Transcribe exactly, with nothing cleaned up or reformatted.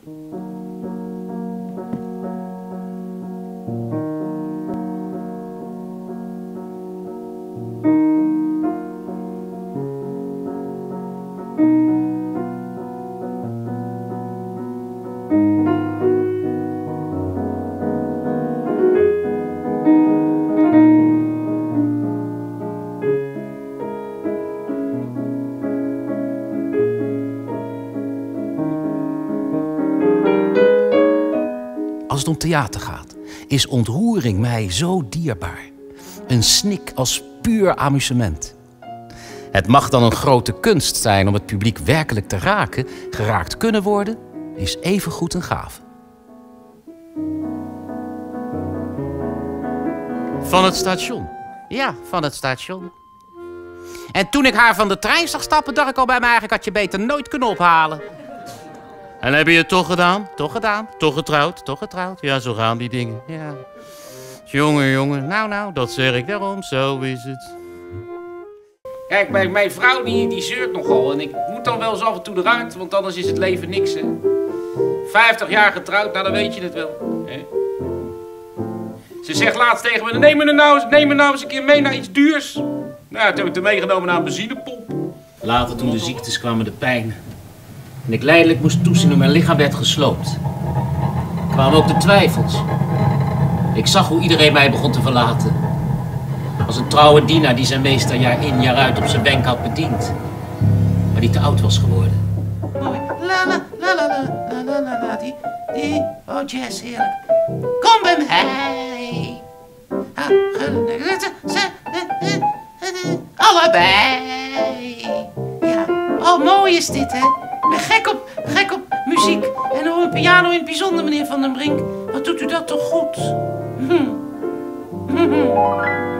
Als het om theater gaat, is ontroering mij zo dierbaar. Een snik als puur amusement. Het mag dan een grote kunst zijn om het publiek werkelijk te raken. Geraakt kunnen worden, is evengoed een gave. Van het station. Ja, van het station. En toen ik haar van de trein zag stappen, dacht ik al bij mij eigenlijk had je beter nooit kunnen ophalen. En heb je het toch gedaan? Toch gedaan? Toch getrouwd? Toch getrouwd? Ja, zo gaan die dingen. Ja. Jongen, jongen. Nou, nou, dat zeg ik daarom. Zo is het. Kijk, mijn, mijn vrouw die, die zeurt nogal. En ik moet dan wel eens af en toe eruit, want anders is het leven niks, hè. Vijftig jaar getrouwd, nou dan weet je het wel. Hè? Ze zegt laatst tegen me, neem me, nou, neem me nou eens een keer mee naar iets duurs. Nou, toen heb ik haar meegenomen naar een benzinepomp. Later, toen de ziektes kwamen, de pijn. En ik lijdelijk moest toezien hoe mijn lichaam werd gesloopt. Kwamen ook de twijfels. Ik zag hoe iedereen mij begon te verlaten. Als een trouwe dienaar die zijn meester jaar in jaar uit op zijn wenk had bediend. Maar die te oud was geworden. Mooi. La la la la la la la la die, die. Oh jazz, heerlijk. Kom bij mij. Allebei. Ja. Oh, mooi is dit, hè? Ik ben gek op, gek op muziek en op een piano in het bijzonder, meneer Van den Brink. Wat doet u dat toch goed? Hm. Hm.